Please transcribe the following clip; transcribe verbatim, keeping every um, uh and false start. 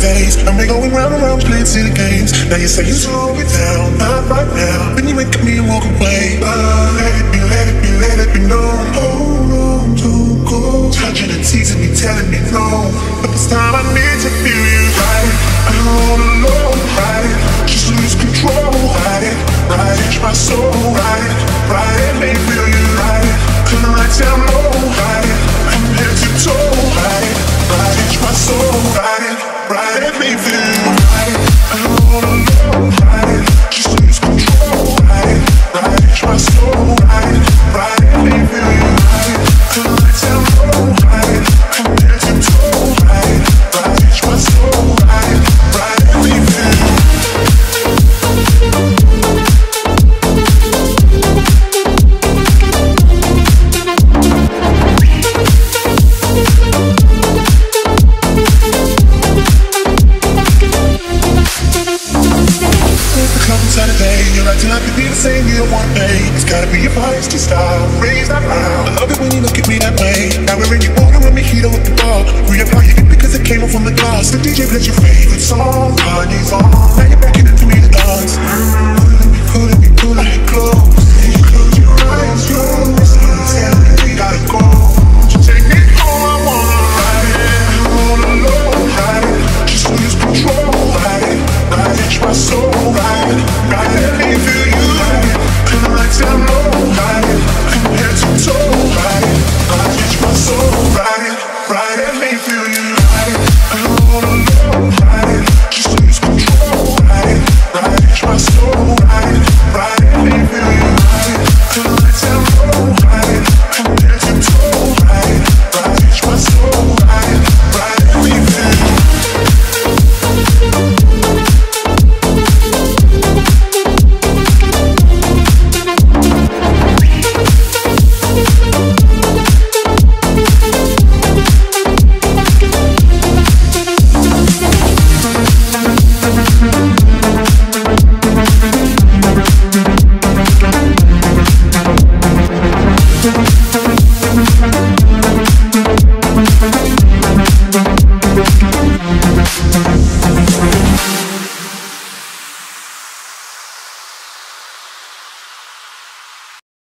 days. I'm been going round and round playing silly games. Now you say you slow me down, not right now. Then you make me walk away. Uh, let it be, let it be, let it be known. Hold on to go. Touching and teasing me, telling me no. But this time I need